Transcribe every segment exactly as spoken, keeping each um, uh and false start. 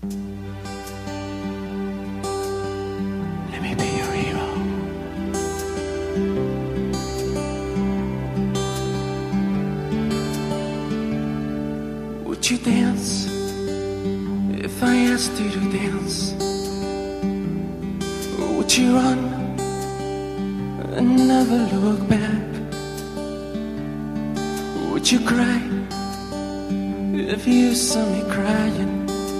Let me be your hero. Would you dance if I asked you to dance? Would you run and never look back? Would you cry if you saw me crying?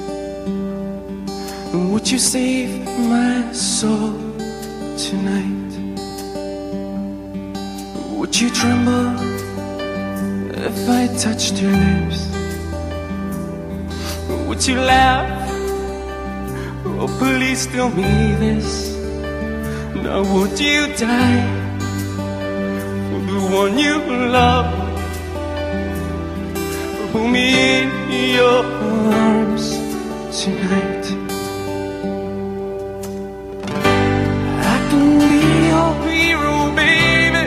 Would you save my soul tonight? Would you tremble if I touched your lips? Would you laugh? Oh, please tell me this. Now would you die for the one you love? Hold me in your arms tonight. I can be your hero, baby.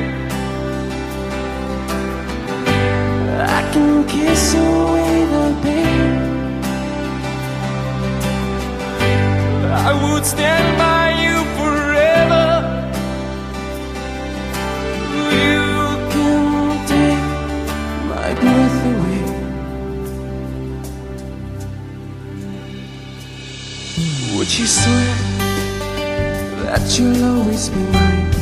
I can kiss away the pain. I would stand by you forever. You can take my breath away. Would you swear that you'll always be mine?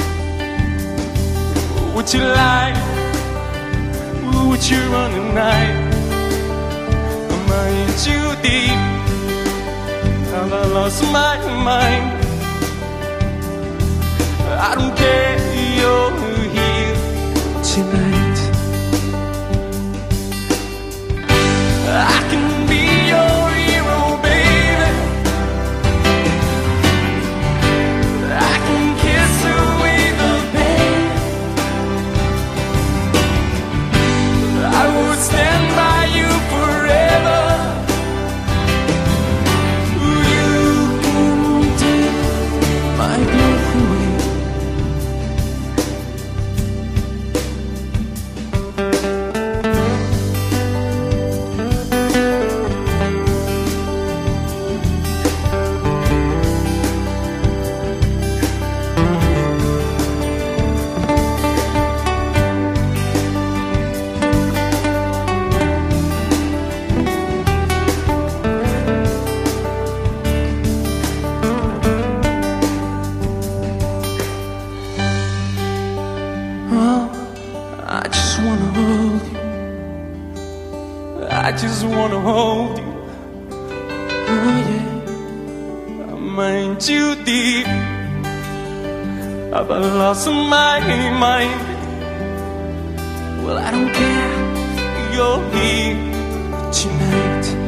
Would you lie? Would you run at night? Am I in too deep? Have I lost my mind? I don't care, you're here tonight. I can be your hero, baby. I can kiss away the pain. I would stand by you forever. My breath away. I just wanna hold you. I just wanna hold you. Oh yeah, I'm in too deep. Have I lost my mind? Well, I don't care. You're here tonight.